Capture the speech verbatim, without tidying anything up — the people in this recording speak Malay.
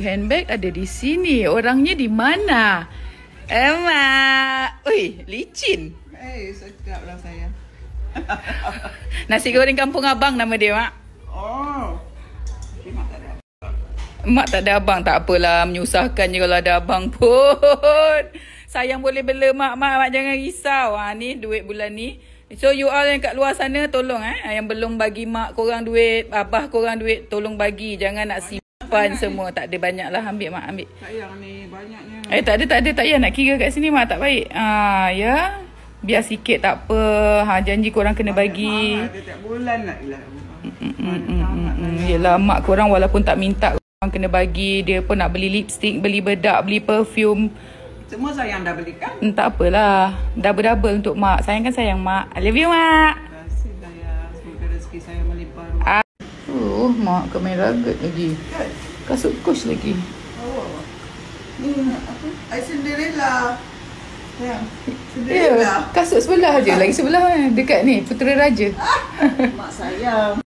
handbag ada di sini. Orangnya di mana? Emak. Ui, licin. Eh, sedap lah saya. Nasi goreng kampung abang nama dia, Mak. Oh. Mak tak ada. Mak tak ada abang. Tak apalah, menyusahkan je kalau ada abang pun. Sayang boleh bela mak, mak, mak jangan risau. Ha, ni duit bulan ni. So you all yang kat luar sana tolong eh. Yang belum bagi mak korang duit, abah korang duit, tolong bagi. Jangan nak simpan semua. Ni. Tak ada banyak lah. Ambil mak, ambil. Sayang ni banyaknya. Eh tak ada, tak ada. Tak payah nak kira kat sini mak. Tak baik. Ah, ya. Biar sikit tak apa. Ha, janji korang kena bagi. Ada tiap bulan nak lah. Mm, mm, mm, mm, mm. Yelah mak korang walaupun tak minta korang kena bagi. Dia pun nak beli lipstick, beli bedak, beli perfume. Semua sayang dah belikan. Hmm, tak apalah. Double-double untuk mak. Sayang kan sayang mak. I love you mak. Terima kasih sayang. Semoga rezeki saya melimpah. Ah. Oh mak kemai ragat lagi. Kasut kush lagi. Oh. Ni apa? I Cinderella. Sayang. Ya, Cinderella. kasut sebelah je. Lagi sebelah mana? Dekat ni Putera Raja. Mak sayang.